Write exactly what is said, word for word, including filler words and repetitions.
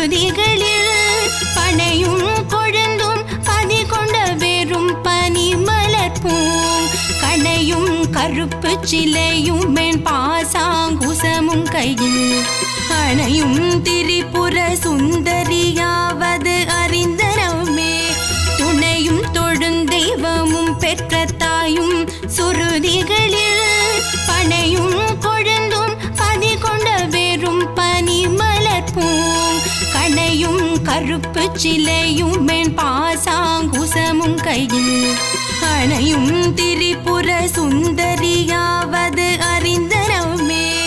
சுருதிகளில் பனையும் கொழுந்தும் பதி கொண்ட வெறும் பனி மலர்ப்பூம் கனையும் கருப்பு சிலையும் மென் பாசாங்குசமும் கையில் அணையும் திரிபுர சுந்தரியாவது அறிந்தனமே துணையும் தொழுந்தெய்வமும் பெற்ற தாயும் சுருதிகளில் பனையும் கொழுந்தும் பதி கொண்ட வெறும் பனி மலர்ப்பூம் கனையும் கருப்பு சிலையும் மென் பாசாங்குசமும் கையில் அணையும் திரிபுர சுந்தரியாவது அறிந்தனமே